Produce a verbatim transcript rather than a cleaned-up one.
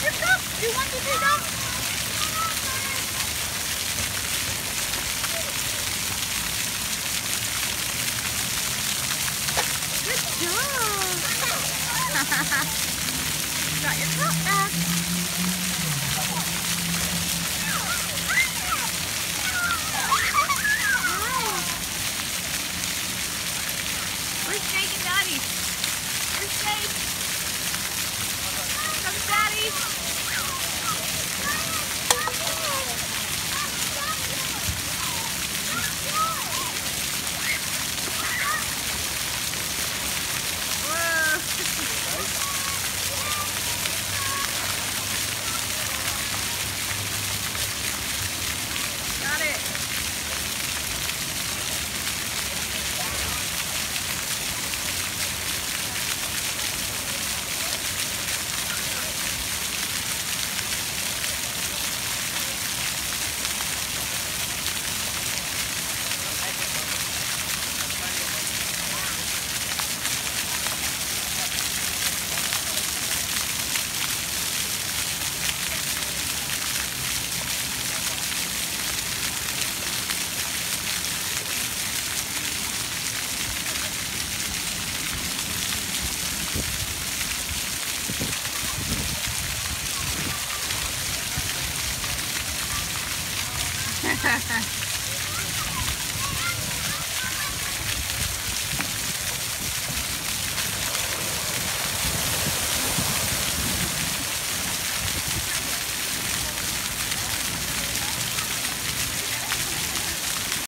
your cup. Do one, two, three, go. Good job. Got your cup back. Where's Jake and Daddy? Where's Jake? Comes Daddy.